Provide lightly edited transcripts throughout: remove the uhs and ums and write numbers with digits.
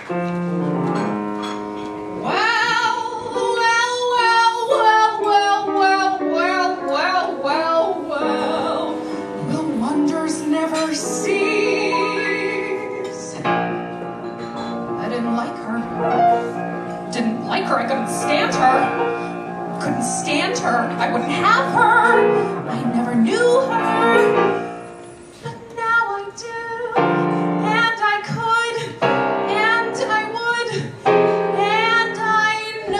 I wouldn't have her. I never knew her. But now I do. And I could. And I would. And I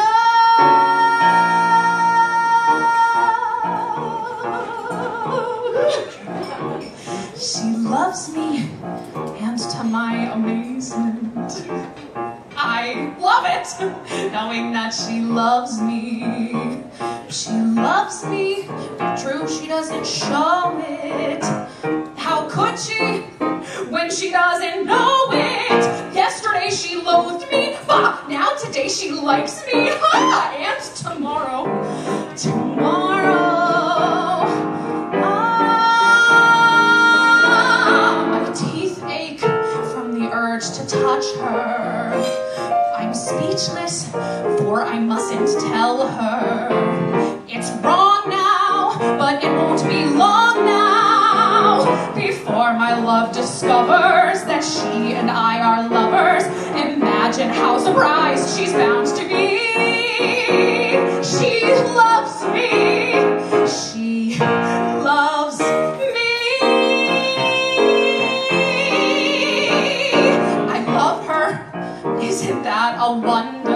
know. She loves me. And to my amazement, I love it. Knowing that she loves me. She loves me, true, she doesn't show it. How could she, when she doesn't know it? Yesterday she loathed me, but now today she likes me. And tomorrow, my teeth ache from the urge to touch her. I'm speechless, for I mustn't tell her. It's wrong now, but it won't be long now before my love discovers that she and I are lovers. Imagine how surprised she's bound to be. She loves me. She loves me. I love her. Isn't that a wonder?